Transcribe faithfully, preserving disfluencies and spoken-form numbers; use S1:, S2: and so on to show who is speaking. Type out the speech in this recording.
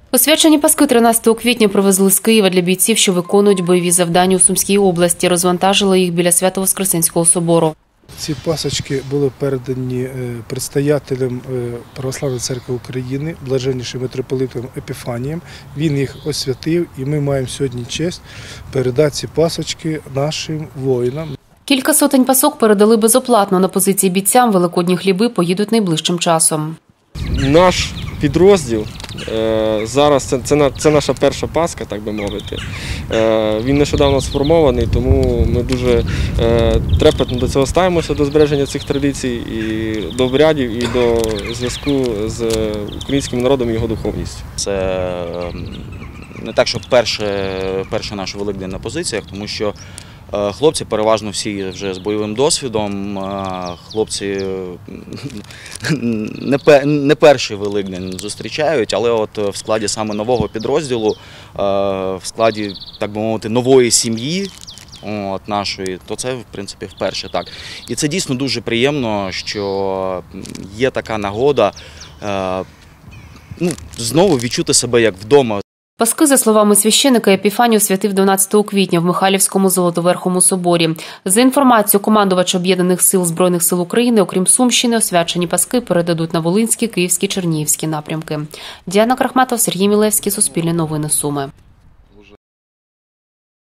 S1: Освячені паски тринадцятого квітня привезли з Києва для бійців, що виконують бойові завдання у Сумській області. Розвантажили їх біля Свято-Воскресенського собору.
S2: Ці пасочки були передані предстоятелем Православної церкви України, блаженнішим митрополитом Епіфанієм. Він їх освятив, і ми маємо сьогодні честь передати ці пасочки нашим воїнам.
S1: Кілька сотень пасок передали безоплатно на позиції бійцям. Великодні хліби поїдуть найближчим часом.
S3: Наш підрозділ, зараз це, це, це наша перша Пасха, так би мовити. Він нещодавно сформований, тому ми дуже трепетно до цього ставимося, до збереження цих традицій, і до обрядів, і до зв'язку з українським народом і його духовністю.
S4: Це не так, що перша, перша наша великденна позиція, тому що хлопці переважно всі вже з бойовим досвідом, хлопці не перший Великдень зустрічають, але от в складі саме нового підрозділу, в складі, так би мовити, нової сім'ї от нашої, то це, в принципі, вперше так. І це дійсно дуже приємно, що є така нагода ну, знову відчути себе як вдома.
S1: Паски, за словами священика, Епіфанію святив дванадцятого квітня в Михайлівському Золотоверхому соборі. За інформацією командувача Об'єднаних сил Збройних сил України, окрім Сумщини, освячені паски передадуть на Волинські, Київські, Чернігівські напрямки. Діана Крахматов, Сергій Мілевський, Суспільне новини, Суми.